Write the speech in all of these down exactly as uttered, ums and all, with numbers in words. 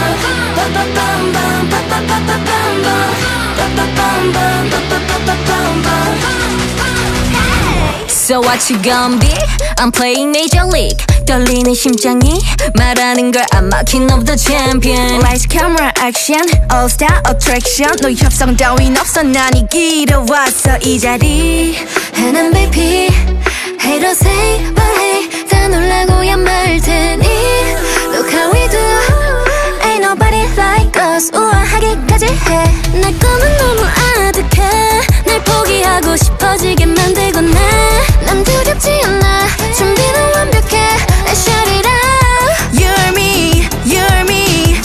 So what you gonna be? I'm playing Major League. 떨리는 심장이 말하는 걸 I'm king of the champion. Lights, camera, action, all star attraction. 너 협상 따윈 없어 난 이기러 왔어 이 자리. And I'm baby, haters say but hey 다 놀라고야 말 테니. Look how we do, ain't nobody like us. 우아하기까지 해. 내 꿈은 너무 아득해. 날 포기하고 싶어지게 만들곤 해. 난 두렵지 않아. 준비는 완벽해. Let's shout it out. You're me, you're me.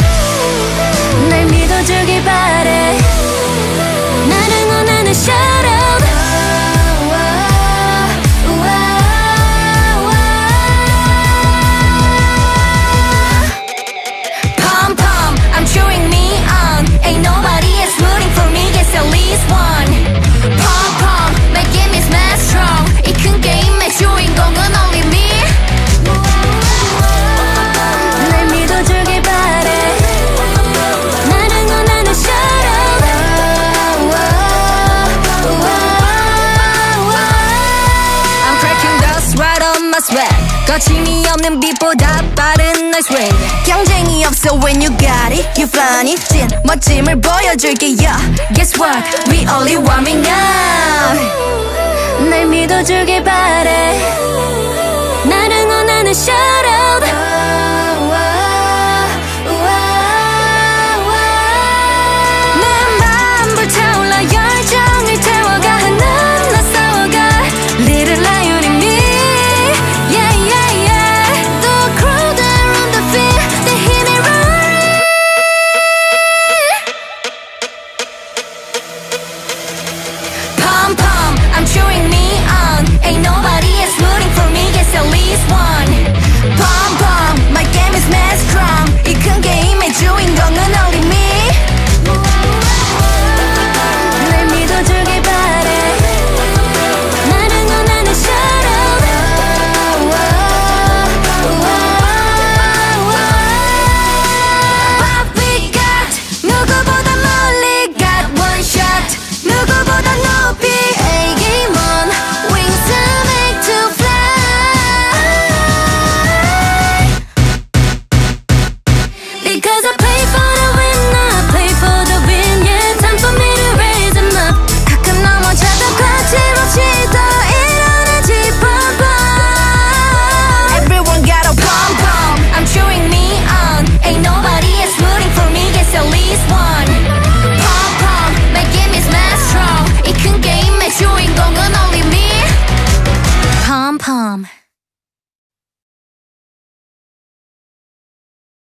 날 믿어주길 바래. 나를 원하는 shout out. Pom pom, I'm cheering me on. Ain't nobody else rooting for me. Yes, at least one. Pom pom, my game is mad strong. 이 큰 게임의 주인공은 only me. 날 믿어주길 바래. 나를 원하는 shout out. I'm cracking dust right on my swag. 거침이 없는 빛보다 빠른 날 swing. 경쟁이 없어 when you got it. You funny 찐 멋짐을 보여줄게 yeah. Guess what? We only warming up. 날 믿어주길 바래. 나를 원하는 shout out.